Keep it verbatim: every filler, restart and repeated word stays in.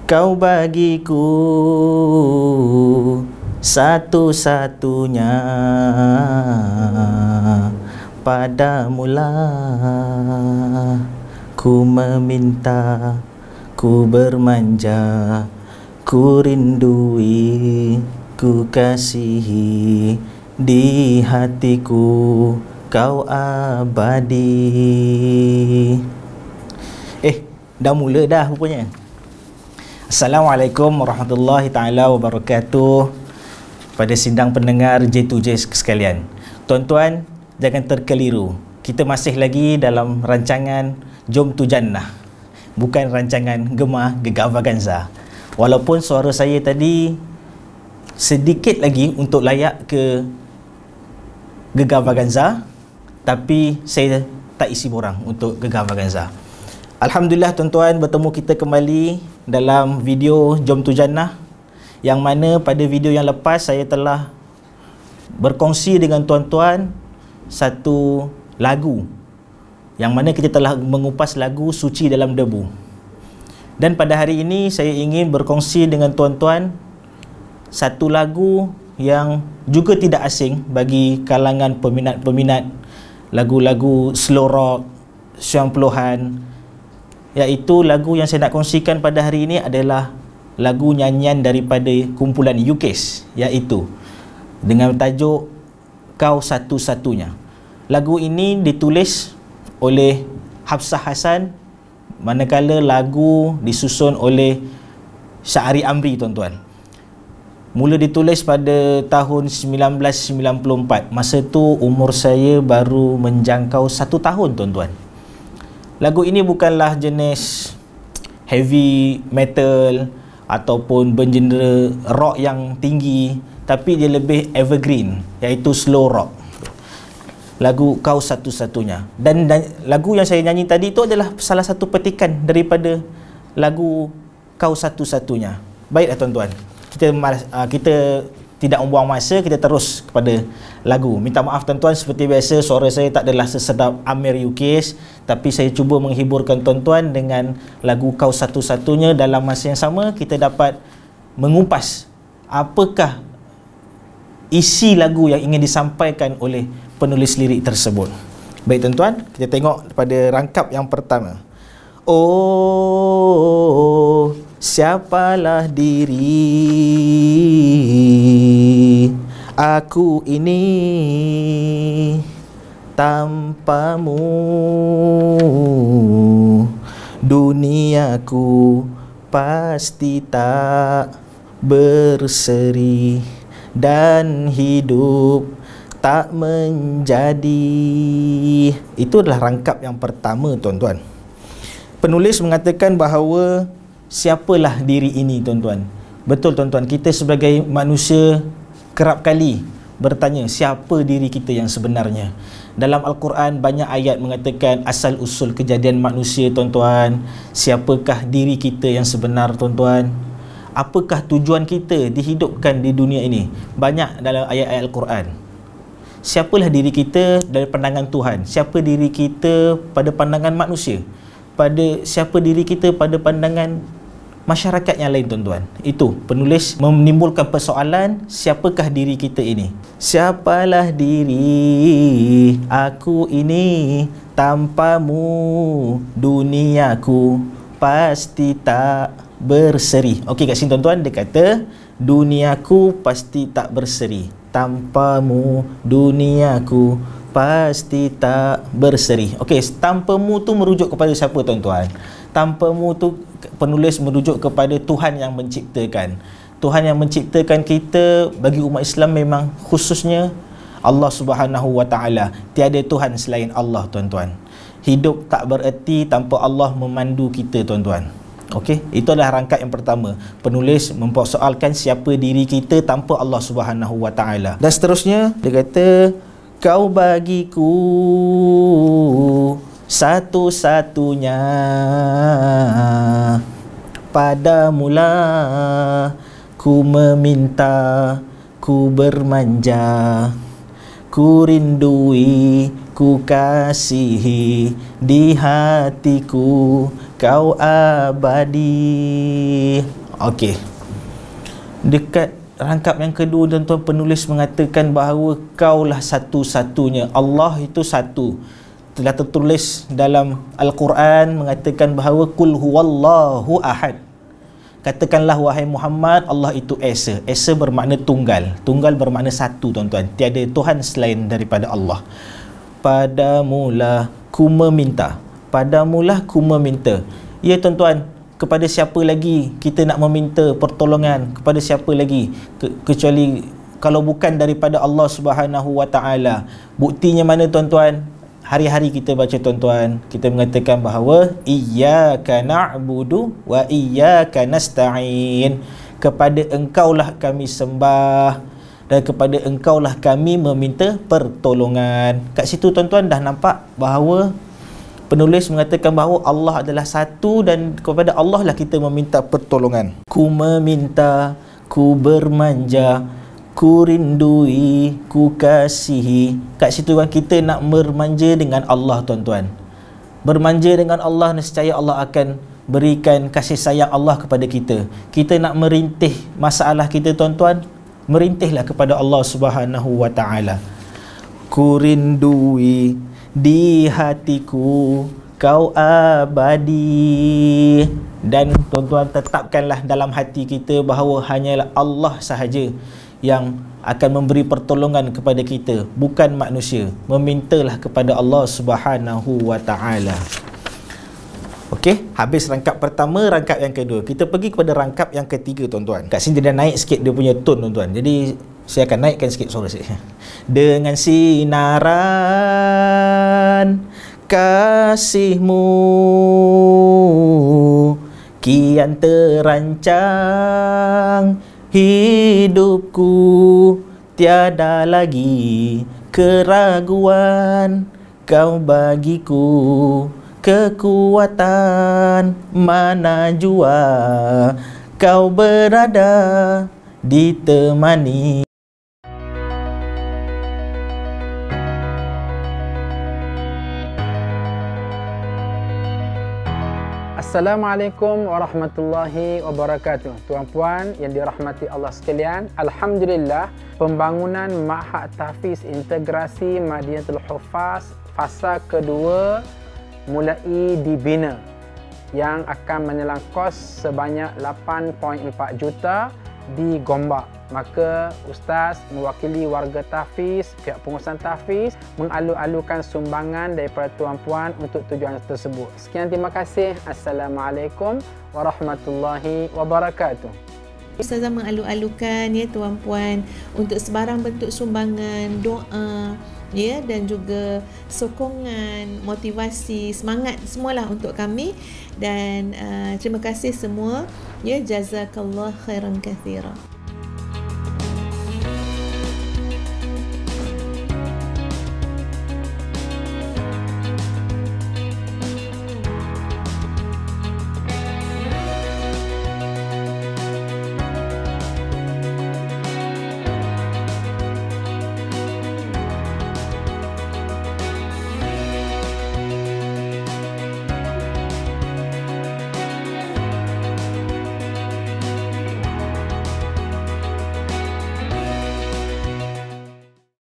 Kau bagiku satu-satunya, padamulah ku meminta, ku bermanja, ku rindui, ku kasihi, di hatiku kau abadi. Eh, dah mula dah rupanya. Assalamualaikum warahmatullahi taala wabarakatuh. Pada sidang pendengar J two J sekalian, tuan-tuan jangan terkeliru, kita masih lagi dalam rancangan Jom Tu Jannah, bukan rancangan Gemah Gegar Vaganza. Walaupun suara saya tadi sedikit lagi untuk layak ke Gegar Vaganza, tapi saya tak isi borang untuk Gegar Vaganza. Alhamdulillah tuan-tuan, bertemu kita kembali dalam video Jom Tu Jannah, yang mana pada video yang lepas saya telah berkongsi dengan tuan-tuan satu lagu, yang mana kita telah mengupas lagu Suci Dalam Debu. Dan pada hari ini saya ingin berkongsi dengan tuan-tuan satu lagu yang juga tidak asing bagi kalangan peminat-peminat lagu-lagu slow rock sembilan puluhan, iaitu lagu yang saya nak kongsikan pada hari ini adalah lagu nyanyian daripada kumpulan U K S, iaitu dengan tajuk Kau Satu-Satunya. Lagu ini ditulis oleh Hafsah Hassan, manakala lagu disusun oleh Syahri Amri tuan-tuan. Mula ditulis pada tahun sembilan belas sembilan puluh empat. Masa tu umur saya baru menjangkau satu tahun tuan-tuan. Lagu ini bukanlah jenis heavy metal ataupun bergenre rock yang tinggi, tapi dia lebih evergreen, iaitu slow rock. Lagu Kau Satu-Satunya. Dan, dan lagu yang saya nyanyi tadi itu adalah salah satu petikan daripada lagu Kau Satu-Satunya. Baiklah tuan-tuan, kita kita tidak membuang masa, kita terus kepada lagu. Minta maaf tuan-tuan, seperti biasa suara saya tak adalah sesedap Amir U K S, tapi saya cuba menghiburkan tuan-tuan dengan lagu Kau Satu-Satunya. Dalam masa yang sama kita dapat mengupas apakah isi lagu yang ingin disampaikan oleh penulis lirik tersebut. Baik tuan-tuan, kita tengok pada rangkap yang pertama. Oh, siapalah diri aku ini tanpamu, duniaku pasti tak berseri dan hidup tak menjadi. Itu adalah rangkap yang pertama tuan-tuan. Penulis mengatakan bahawa siapalah diri ini tuan-tuan. Betul tuan-tuan, kita sebagai manusia kerap kali bertanya siapa diri kita yang sebenarnya. Dalam Al-Quran banyak ayat mengatakan asal usul kejadian manusia tuan-tuan. Siapakah diri kita yang sebenar tuan-tuan? Apakah tujuan kita dihidupkan di dunia ini? Banyak dalam ayat-ayat Al-Quran. Siapalah diri kita dari pandangan Tuhan? Siapa diri kita pada pandangan manusia? Pada siapa diri kita pada pandangan masyarakat yang lain tuan-tuan? Itu penulis menimbulkan persoalan, siapakah diri kita ini? Siapalah diri aku ini tanpamu, duniaku pasti tak berseri. Okey, kat sini tuan-tuan dia kata duniaku pasti tak berseri, tanpamu duniaku pasti tak berseri. Okey, tanpamu tu merujuk kepada siapa tuan-tuan? Tanpamu tu penulis merujuk kepada Tuhan yang menciptakan. Tuhan yang menciptakan kita bagi umat Islam memang khususnya Allah Subhanahu Wa Taala. Tiada Tuhan selain Allah tuan-tuan. Hidup tak bererti tanpa Allah memandu kita tuan-tuan. Okey, itu adalah rangkap yang pertama. Penulis mempersoalkan siapa diri kita tanpa Allah Subhanahu Wa Taala. Dan seterusnya dia kata kau bagiku satu-satunya, padamulah ku meminta, ku bermanja, ku rindui, ku kasihi, di hatiku kau abadi. Okey. Dekat rangkap yang kedua, tuan-tuan, penulis mengatakan bahawa kaulah satu-satunya. Allah itu satu. Telah tertulis dalam Al-Quran mengatakan bahawa kul huwallahu ahad. Katakanlah wahai Muhammad, Allah itu Esa. Esa bermakna tunggal. Tunggal bermakna satu, tuan-tuan. Tiada Tuhan selain daripada Allah. Padamulah ku meminta. Padamulah ku meminta. Ya, tuan-tuan, kepada siapa lagi kita nak meminta pertolongan? Kepada siapa lagi? Ke kecuali kalau bukan daripada Allah Subhanahu Wa Taala. Buktinya mana, tuan-tuan? Hari-hari kita baca, tuan-tuan, kita mengatakan bahawa iyyaka na'budu wa iyyaka nasta'in. Kepada engkaulah kami sembah dan kepada engkaulah kami meminta pertolongan. Kat situ, tuan-tuan, dah nampak bahawa penulis mengatakan bahawa Allah adalah satu dan kepada Allah lah kita meminta pertolongan. Ku meminta, ku bermanja, ku rindui, ku kasihi. Kat situ kan kita nak bermanja dengan Allah, tuan-tuan. Bermanja dengan Allah, nescaya Allah akan berikan kasih sayang Allah kepada kita. Kita nak merintih masalah kita, tuan-tuan, merintihlah kepada Allah Subhanahu Wa Taala. Ku rindui, di hatiku kau abadi. Dan tuan-tuan, tetapkanlah dalam hati kita bahawa hanyalah Allah sahaja yang akan memberi pertolongan kepada kita, bukan manusia. Memintalah kepada Allah Subhanahu Wa Taala. Okey, habis rangkap pertama, rangkap yang kedua. Kita pergi kepada rangkap yang ketiga, tuan-tuan. Kat sini dia dah naik sikit dia punya tone, tuan-tuan. Jadi saya akan naikkan sikit suara saya. Dengan sinaran kasihmu kian terancang hidupku, tiada lagi keraguan, kau bagiku kekuatan, mana jua kau berada ditemani. Assalamualaikum warahmatullahi wabarakatuh. Tuan-puan yang dirahmati Allah sekalian, alhamdulillah pembangunan Ma'had Tahfiz Integrasi Madinatul Huffaz fasa kedua mulai dibina yang akan menelan kos sebanyak lapan perpuluhan empat juta di Gombak. Maka Ustaz mewakili warga tahfiz, pihak pengurusan tahfiz mengalu-alukan sumbangan daripada tuan-puan untuk tujuan tersebut. Sekian, terima kasih. Assalamualaikum warahmatullahi wabarakatuh. Ustazah mengalu-alukan ya tuan-puan untuk sebarang bentuk sumbangan, doa ya, dan juga sokongan, motivasi, semangat semualah untuk kami. Dan uh, terima kasih semua ya, jazakallah khairan katsira.